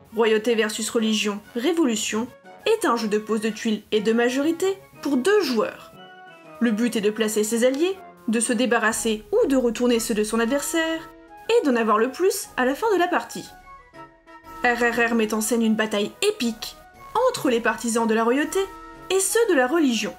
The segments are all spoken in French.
Royauté versus religion, révolution, est un jeu de pose de tuiles et de majorité pour 2 joueurs. Le but est de placer ses alliés, de se débarrasser ou de retourner ceux de son adversaire, et d'en avoir le plus à la fin de la partie. RRR met en scène une bataille épique entre les partisans de la royauté et ceux de la religion.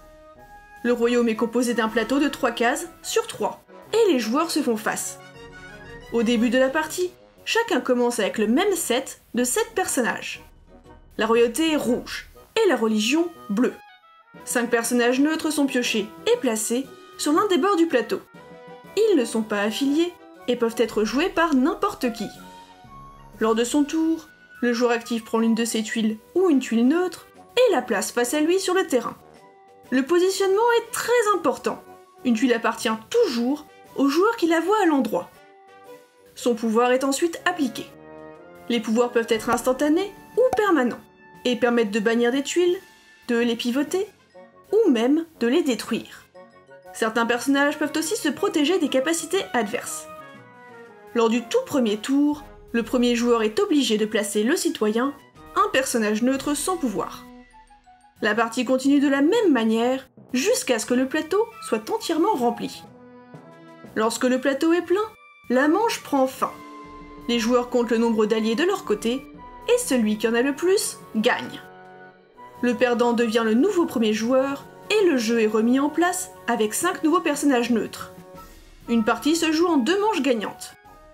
Le royaume est composé d'un plateau de 3 cases sur 3, et les joueurs se font face. Au début de la partie, chacun commence avec le même set de 7 personnages. La royauté est rouge, et la religion bleue. 5 personnages neutres sont piochés et placés sur l'un des bords du plateau. Ils ne sont pas affiliés et peuvent être joués par n'importe qui. Lors de son tour, le joueur actif prend l'une de ses tuiles ou une tuile neutre et la place face à lui sur le terrain. Le positionnement est très important. Une tuile appartient toujours au joueur qui la voit à l'endroit. Son pouvoir est ensuite appliqué. Les pouvoirs peuvent être instantanés ou permanents et permettent de bannir des tuiles, de les pivoter ou même de les détruire. Certains personnages peuvent aussi se protéger des capacités adverses. Lors du tout premier tour, le premier joueur est obligé de placer le citoyen, un personnage neutre sans pouvoir. La partie continue de la même manière jusqu'à ce que le plateau soit entièrement rempli. Lorsque le plateau est plein, la manche prend fin. Les joueurs comptent le nombre d'alliés de leur côté et celui qui en a le plus gagne. Le perdant devient le nouveau premier joueur et le jeu est remis en place avec 5 nouveaux personnages neutres. Une partie se joue en 2 manches gagnantes.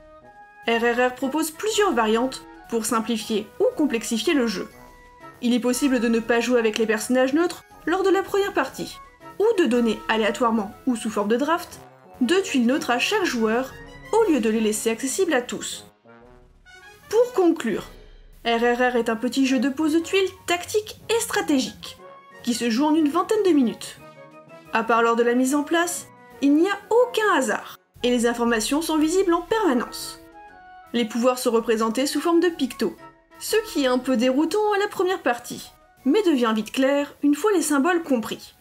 RRR propose plusieurs variantes pour simplifier ou complexifier le jeu. Il est possible de ne pas jouer avec les personnages neutres lors de la première partie, ou de donner aléatoirement ou sous forme de draft 2 tuiles neutres à chaque joueur au lieu de les laisser accessibles à tous. Pour conclure, RRR est un petit jeu de pose de tuiles tactique et stratégique, qui se joue en une vingtaine de minutes. À part lors de la mise en place, il n'y a aucun hasard, et les informations sont visibles en permanence. Les pouvoirs sont représentés sous forme de pictos, ce qui est un peu déroutant à la première partie, mais devient vite clair une fois les symboles compris.